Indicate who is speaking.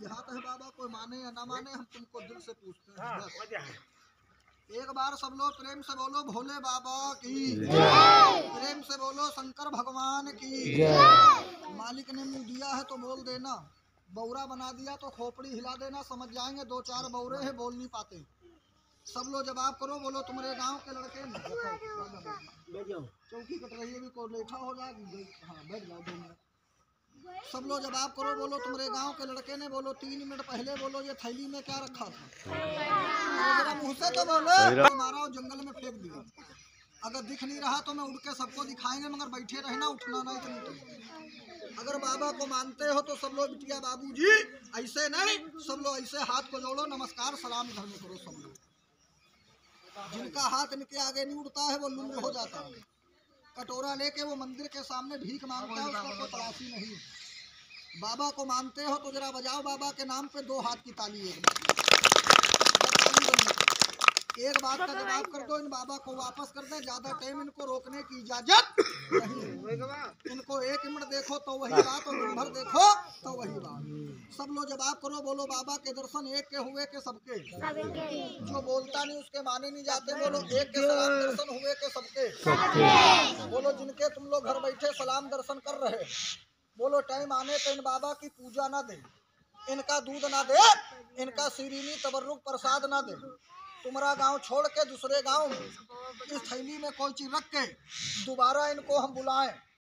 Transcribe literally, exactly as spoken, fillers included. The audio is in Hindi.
Speaker 1: हाथ है बाबा, कोई माने या ना माने, हम तुमको दिल से पूछते हैं बस। एक बार सब लोग प्रेम से बोलो भोले बाबा की, प्रेम से बोलो शंकर भगवान की। मालिक ने मुंह दिया है तो बोल देना, बौरा बना दिया तो खोपड़ी हिला देना, समझ जाएंगे दो चार बौरे हैं बोल नहीं पाते। सब लोग जवाब करो, बोलो तुम्हारे गांव के लड़के ने चौकी कट रही है भी को लेखा हो जाए। हाँ बैठ जाओ दो मिनट। सब लोग जवाब करो, बोलो तुम्हारे गांव के लड़के ने, बोलो तीन मिनट पहले बोलो ये थैली में क्या रखा था, मुँह से तो बोलो। मारा और जंगल में फेंक दिया। अगर दिख नहीं रहा तो मैं उड़ के सबको दिखाएंगे, मगर बैठे रहना, उठना नहीं तो। अगर बाबा को मानते हो तो सब लोग बिटिया बाबू जी ऐसे नहीं, सब लोग ऐसे हाथ को जोड़ो, नमस्कार सलाम घर में करो सब लोग। जिनका हाथ इनके आगे नहीं उड़ता है वो लुंड हो जाता है। कटोरा लेके वो मंदिर के सामने भीख मांगता है, उसको कोई तलाशी नहीं। बाबा को मानते हो तो जरा बजाओ बाबा के नाम पे दो हाथ की ताली। एक एक बात का जवाब कर दो, इन बाबा को वापस कर दे, ज्यादा टाइम इनको रोकने की इजाजत नहीं। इनको एक मिनट देखो तो वही बात, और दिन भर देखो तो वही बात। सब लोग जवाब करो, बोलो बाबा के दर्शन एक के हुए के सबके, जो बोलता नहीं उसके माने नहीं जाते, बोलो एक के सलाम दर्शन हुए के सबके। बोलो जिनके तुम लोग घर बैठे सलाम दर्शन कर रहे, बोलो टाइम आने पे इन बाबा की पूजा ना दे, इनका दूध ना दे, इनका सीरीनी तबर्रुक प्रसाद ना दे। तुम्हारा गांव छोड़ के दूसरे गांव में इस थैली में कोई चीज रख के दोबारा इनको हम बुलाएं,